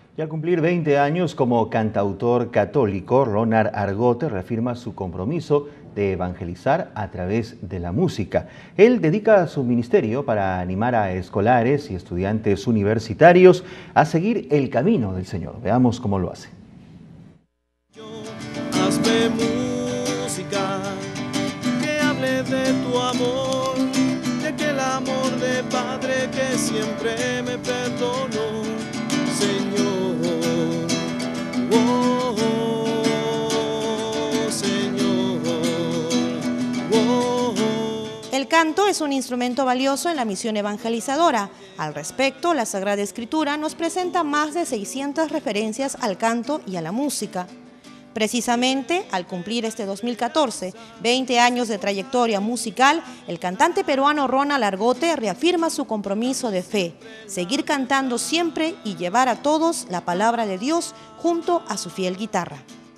Y al cumplir 20 años como cantautor católico, Ronald Argote reafirma su compromiso de evangelizar a través de la música. Él dedica su ministerio para animar a escolares y estudiantes universitarios a seguir el camino del Señor. Veamos cómo lo hace. Hazme música que hable de tu amor, de aquel amor de Padre que siempre me perdonó, Señor. Oh, Señor. Oh. El canto es un instrumento valioso en la misión evangelizadora. Al respecto, la Sagrada Escritura nos presenta más de 600 referencias al canto y a la música. Precisamente, al cumplir este 2014, 20 años de trayectoria musical, el cantante peruano Ronald Argote reafirma su compromiso de fe, seguir cantando siempre y llevar a todos la palabra de Dios junto a su fiel guitarra.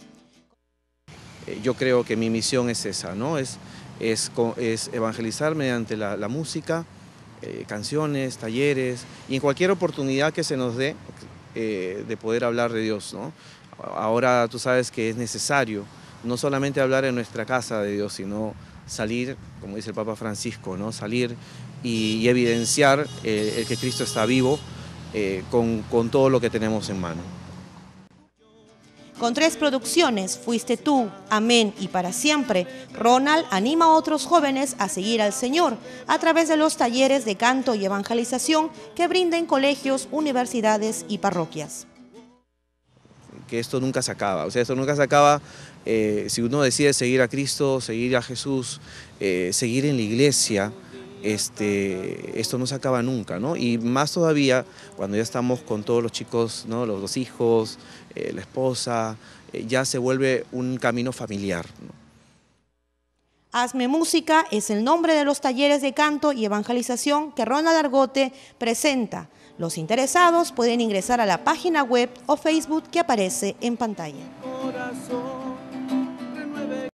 Yo creo que mi misión es esa, ¿no? Es evangelizar mediante la música, canciones, talleres y en cualquier oportunidad que se nos dé de poder hablar de Dios, ¿no? Ahora tú sabes que es necesario no solamente hablar en nuestra casa de Dios, sino salir, como dice el Papa Francisco, ¿no? Salir y evidenciar el que Cristo está vivo con todo lo que tenemos en mano. Con 3 producciones, Fuiste tú, Amén y Para siempre, Ronald anima a otros jóvenes a seguir al Señor a través de los talleres de canto y evangelización que brinda en colegios, universidades y parroquias. Que esto nunca se acaba, o sea, esto nunca se acaba si uno decide seguir a Cristo, seguir a Jesús, seguir en la iglesia, esto no se acaba nunca, ¿no? Y más todavía cuando ya estamos con todos los chicos, ¿no? Los 2 hijos, la esposa, ya se vuelve un camino familiar, ¿no? Hazme música es el nombre de los talleres de canto y evangelización que Ronald Argote presenta. Los interesados pueden ingresar a la página web o Facebook que aparece en pantalla.